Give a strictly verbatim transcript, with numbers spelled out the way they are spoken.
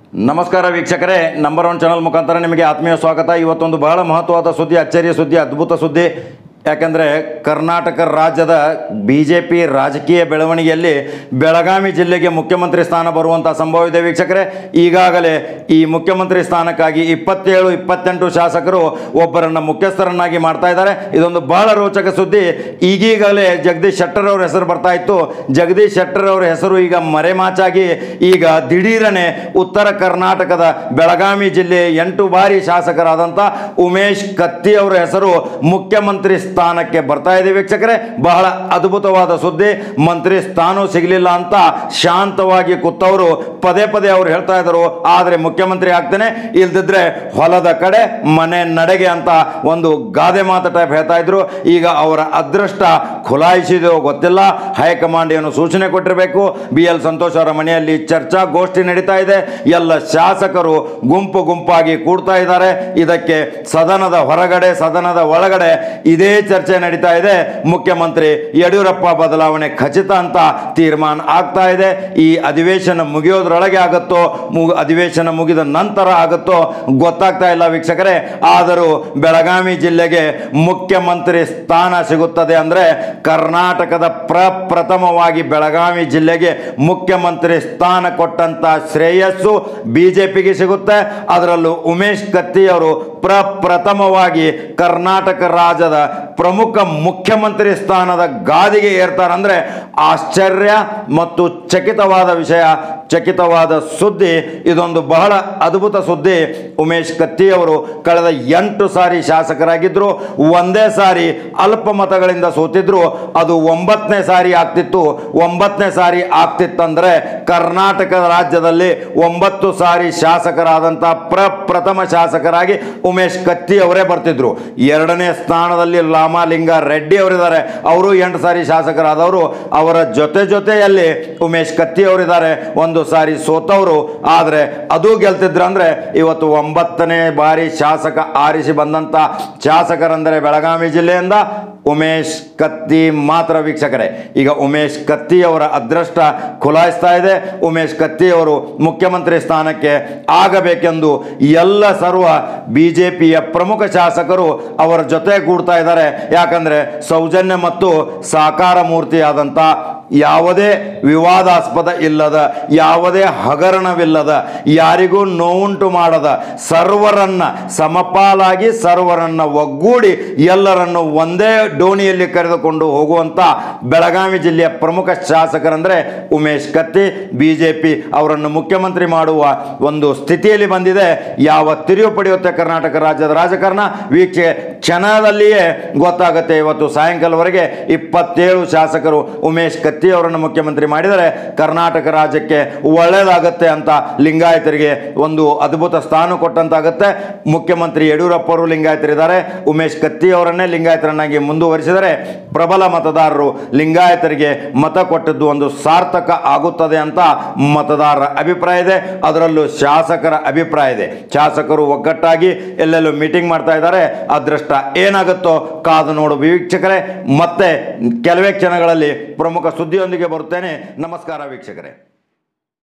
ನಮಸ್ಕಾರ ವೀಕ್ಷಕರೇ, number one channel ಮುಖಾಂತರ ನಿಮಗೆ ಆತ್ಮೀಯ ಸ್ವಾಗತ. ಇವತ್ತೊಂದು ಬಹಳ ಮಹತ್ವವಾದ ಸುದ್ದಿ, ಅಚ್ಚರಿಯ ಸುದ್ದಿ, ಅದ್ಭುತ ಸುದ್ದಿ. ಯಾಕಂದರೆ ಕರ್ನಾಟಕ ರಾಜ್ಯದ ಬಿ ಜೆ ಪಿ ರಾಜಕೀಯ ಬೆಳವಣಿಗೆಯಲ್ಲಿ ಬೆಳಗಾವಿ ಜಿಲ್ಲೆಗೆ ಮುಖ್ಯಮಂತ್ರಿ ಸ್ಥಾನ ಬರುವಂಥ ಸಂಭವ ಇದೆ ವೀಕ್ಷಕರೇ. ಈಗಾಗಲೇ ಈ ಮುಖ್ಯಮಂತ್ರಿ ಸ್ಥಾನಕ್ಕಾಗಿ ಇಪ್ಪತ್ತೇಳು ಇಪ್ಪತ್ತೆಂಟು ಶಾಸಕರು ಒಬ್ಬರನ್ನು ಮುಖ್ಯಸ್ಥರನ್ನಾಗಿ ಮಾಡ್ತಾ ಇದ್ದಾರೆ. ಇದೊಂದು ಬಹಳ ರೋಚಕ ಸುದ್ದಿ. ಈಗೀಗಲೇ ಜಗದೀಶ್ ಶೆಟ್ಟರ್ ಅವರ ಹೆಸರು ಬರ್ತಾ ಇತ್ತು. ಜಗದೀಶ್ ಶೆಟ್ಟರ್ ಅವರ ಹೆಸರು ಈಗ ಮರೆಮಾಚಾಗಿ ಈಗ ದಿಢೀರನೆ ಉತ್ತರ ಕರ್ನಾಟಕದ ಬೆಳಗಾವಿ ಜಿಲ್ಲೆ ಎಂಟು ಬಾರಿ ಶಾಸಕರಾದಂಥ ಉಮೇಶ್ ಕತ್ತಿ ಅವರ ಹೆಸರು ಮುಖ್ಯಮಂತ್ರಿ ಸ್ಥಾನಕ್ಕೆ ಬರ್ತಾ ಇದೆ ವೀಕ್ಷಕರೇ. ಬಹಳ ಅದ್ಭುತವಾದ ಸುದ್ದಿ. ಮಂತ್ರಿ ಸ್ಥಾನ ಸಿಗಲಿಲ್ಲ ಅಂತ ಶಾಂತವಾಗಿ ಕೂತವರು ಪದೇ ಪದೇ ಅವರು ಹೇಳ್ತಾ ಇದ್ರು, ಆದರೆ ಮುಖ್ಯಮಂತ್ರಿ ಆಗ್ತೇನೆ, ಇಲ್ದಿದ್ರೆ ಹೊಲದ ಕಡೆ ಮನೆ ನಡೆಗೆ ಅಂತ ಒಂದು ಗಾದೆ ಮಾತು ಟೈಪ್ ಹೇಳ್ತಾ ಇದ್ರು. ಈಗ ಅವರ ಅದೃಷ್ಟ ಖುಲಾಯಿಸಿದೋ ಗೊತ್ತಿಲ್ಲ. ಹೈಕಮಾಂಡ್ ಏನು ಸೂಚನೆ ಕೊಟ್ಟಿರಬೇಕು. ಬಿ ಎಲ್ ಸಂತೋಷ್ ಅವರ ಮನೆಯಲ್ಲಿ ಚರ್ಚಾ ಗೋಷ್ಠಿ ನಡೀತಾ ಇದೆ. ಎಲ್ಲ ಶಾಸಕರು ಗುಂಪು ಗುಂಪಾಗಿ ಕೂಡ್ತಾ ಇದ್ದಾರೆ. ಇದಕ್ಕೆ ಸದನದ ಹೊರಗಡೆ ಸದನದ ಒಳಗಡೆ ಇದೇ ಚರ್ಚೆ ನಡೀತಾ ಇದೆ. ಮುಖ್ಯಮಂತ್ರಿ ಯಡಿಯೂರಪ್ಪ ಬದಲಾವಣೆ ಖಚಿತ ಅಂತ ತೀರ್ಮಾನ ಆಗ್ತಾ ಇದೆ. ಈ ಅಧಿವೇಶನ ಮುಗಿಯೋದ್ರೊಳಗೆ ಆಗುತ್ತೋ ಅಧಿವೇಶನ ಮುಗಿದ ನಂತರ ಆಗುತ್ತೋ ಗೊತ್ತಾಗ್ತಾ ಇಲ್ಲ ವೀಕ್ಷಕರೇ. ಆದರೂ ಬೆಳಗಾವಿ ಜಿಲ್ಲೆಗೆ ಮುಖ್ಯಮಂತ್ರಿ ಸ್ಥಾನ ಸಿಗುತ್ತದೆ ಅಂದರೆ ಕರ್ನಾಟಕದ ಪ್ರಪ್ರಥಮವಾಗಿ ಬೆಳಗಾವಿ ಜಿಲ್ಲೆಗೆ ಮುಖ್ಯಮಂತ್ರಿ ಸ್ಥಾನ ಕೊಟ್ಟಂತ ಶ್ರೇಯಸ್ಸು ಬಿಜೆಪಿಗೆ ಸಿಗುತ್ತೆ. ಅದರಲ್ಲೂ ಉಮೇಶ್ ಕತ್ತಿ ಅವರು ಪ್ರಪ್ರಥಮವಾಗಿ ಕರ್ನಾಟಕ ರಾಜ್ಯದ ಪ್ರಮುಖ ಮುಖ್ಯಮಂತ್ರಿ ಸ್ಥಾನದ ಗಾದಿಗೆ ಏರ್ತಾರಂದ್ರೆ ಆಶ್ಚರ್ಯ ಮತ್ತು ಚಕಿತವಾದ ವಿಷಯ, ಚಕಿತವಾದ ಸುದ್ದಿ. ಇದೊಂದು ಬಹಳ ಅದ್ಭುತ ಸುದ್ದಿ. ಉಮೇಶ್ ಕತ್ತಿ ಅವರು ಕಳೆದ ಎಂಟು ಸಾರಿ ಶಾಸಕರಾಗಿದ್ದರು. ಒಂದೇ ಸಾರಿ ಅಲ್ಪ ಮತಗಳಿಂದ ಸೋತಿದ್ರು. ಅದು ಒಂಬತ್ತನೇ ಸಾರಿ ಆಗ್ತಿತ್ತು. ಒಂಬತ್ತನೇ ಸಾರಿ ಆಗ್ತಿತ್ತಂದ್ರೆ ಕರ್ನಾಟಕ ರಾಜ್ಯದಲ್ಲಿ ಒಂಬತ್ತು ಸಾರಿ ಶಾಸಕರಾದಂಥ ಪ್ರಪ್ರಥಮ ಶಾಸಕರಾಗಿ ಉಮೇಶ್ ಕತ್ತಿ ಅವರೇ ಬರ್ತಿದ್ರು. ಎರಡನೇ ಸ್ಥಾನದಲ್ಲಿ ರಾಮಲಿಂಗ ರೆಡ್ಡಿ ಅವರಿದ್ದಾರೆ. ಅವರು ಎಂಟು ಸಾರಿ ಶಾಸಕರಾದವರು. ಅವರ ಜೊತೆ ಜೊತೆಯಲ್ಲಿ ಉಮೇಶ್ ಕತ್ತಿ ಅವರಿದ್ದಾರೆ, ಒಂದು ಸಾರಿ ಸೋತವರು. ಆದರೆ ಅದು ಗೆಲ್ತಿದ್ರಂದ್ರೆ ಇವತ್ತು ಒಂಬತ್ತನೇ ಬಾರಿ ಶಾಸಕ ಆರಿಸಿ ಬಂದಂಥ ಶಾಸಕರಂದರೆ ಬೆಳಗಾವಿ ಜಿಲ್ಲೆಯಿಂದ ಉಮೇಶ್ ಕತ್ತಿ ಮಾತ್ರ ವೀಕ್ಷಕರೇ. ಈಗ ಉಮೇಶ್ ಕತ್ತಿ ಅವರ ಅದೃಷ್ಟ ಖುಲಾಯಿಸ್ತಾ ಇದೆ. ಉಮೇಶ್ ಕತ್ತಿ ಅವರು ಮುಖ್ಯಮಂತ್ರಿ ಸ್ಥಾನಕ್ಕೆ ಆಗಬೇಕೆಂದು ಎಲ್ಲ ಸರ್ವ ಬಿ ಜೆ ಪಿಯ ಪ್ರಮುಖ ಶಾಸಕರು ಅವರ ಜೊತೆ ಕೂಡ್ತಾ ಇದ್ದಾರೆ. ಯಾಕಂದರೆ ಸೌಜನ್ಯ ಮತ್ತು ಸಾಕಾರ ಮೂರ್ತಿಯಾದಂಥ ಯಾವುದೇ ವಿವಾದಾಸ್ಪದ ಇಲ್ಲದ, ಯಾವುದೇ ಹಗರಣವಿಲ್ಲದ, ಯಾರಿಗೂ ನೋವುಂಟು ಮಾಡದ, ಸರ್ವರನ್ನ ಸಮಪಾಲಾಗಿ ಸರ್ವರನ್ನ ಒಗ್ಗೂಡಿ ಎಲ್ಲರನ್ನು ಒಂದೇ ಡೋಣಿಯಲ್ಲಿ ಕರೆದುಕೊಂಡು ಹೋಗುವಂಥ ಬೆಳಗಾವಿ ಜಿಲ್ಲೆಯ ಪ್ರಮುಖ ಶಾಸಕರಂದರೆ Umesh Katti. B J P ಅವರನ್ನು ಮುಖ್ಯಮಂತ್ರಿ ಮಾಡುವ ಒಂದು ಸ್ಥಿತಿಯಲ್ಲಿ ಬಂದಿದೆ. ಯಾವ ತಿರುವು ಪಡೆಯುತ್ತೆ ಕರ್ನಾಟಕ ರಾಜ್ಯದ ರಾಜಕಾರಣ ವೀಕ್ಷೆ ಕ್ಷಣದಲ್ಲಿಯೇ ಗೊತ್ತಾಗುತ್ತೆ. ಇವತ್ತು ಸಾಯಂಕಾಲವರೆಗೆ ಇಪ್ಪತ್ತೇಳು ಶಾಸಕರು ಉಮೇಶ್ ಕತ್ತಿ ಅವರನ್ನು ಮುಖ್ಯಮಂತ್ರಿ ಮಾಡಿದರೆ ಕರ್ನಾಟಕ ರಾಜ್ಯಕ್ಕೆ ಒಳ್ಳೆಯದಾಗುತ್ತೆ ಅಂತ ಲಿಂಗಾಯತರಿಗೆ ಒಂದು ಅದ್ಭುತ ಸ್ಥಾನ ಕೊಟ್ಟಂತಾಗುತ್ತೆ. ಮುಖ್ಯಮಂತ್ರಿ ಯಡಿಯೂರಪ್ಪ ಅವರು ಲಿಂಗಾಯತರಿದ್ದಾರೆ. ಉಮೇಶ್ ಕತ್ತಿ ಅವರನ್ನೇ ಲಿಂಗಾಯತರನ್ನಾಗಿ ಮುಂದುವರಿಸಿದರೆ ಪ್ರಬಲ ಮತದಾರರು ಲಿಂಗಾಯತರಿಗೆ ಮತ ಕೊಟ್ಟದ್ದು ಒಂದು ಸಾರ್ಥಕ ಆಗುತ್ತದೆ ಅಂತ ಮತದಾರರ ಅಭಿಪ್ರಾಯ ಇದೆ. ಅದರಲ್ಲೂ ಶಾಸಕರ ಅಭಿಪ್ರಾಯ ಇದೆ. ಶಾಸಕರು ಒಗ್ಗಟ್ಟಾಗಿ ಎಲ್ಲೆಲ್ಲೂ ಮೀಟಿಂಗ್ ಮಾಡ್ತಾ ಇದ್ದಾರೆ. ಅದೃಷ್ಟ ಏನಾಗುತ್ತೋ ಕಾದು ನೋಡು ವೀಕ್ಷಕರೇ. ಮತ್ತೆ ಕೆಲವೇ ಕ್ಷಣಗಳಲ್ಲಿ ಪ್ರಮುಖ ಸುದ್ದಿಯೊಂದಿಗೆ ಬರುತ್ತೇನೆ. ನಮಸ್ಕಾರ ವೀಕ್ಷಕರೇ.